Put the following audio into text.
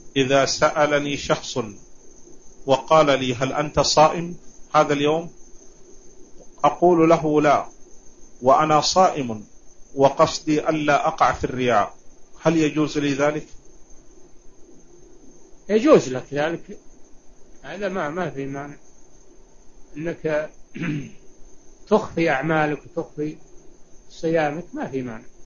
إذا سألني شخص وقال لي هل أنت صائم هذا اليوم، أقول له لا وأنا صائم وقصدي ألا أقع في الرياء، هل يجوز لي ذلك؟ يجوز لك ذلك، هذا ما في معنى أنك تخفي أعمالك وتخفي صيامك، ما في معنى.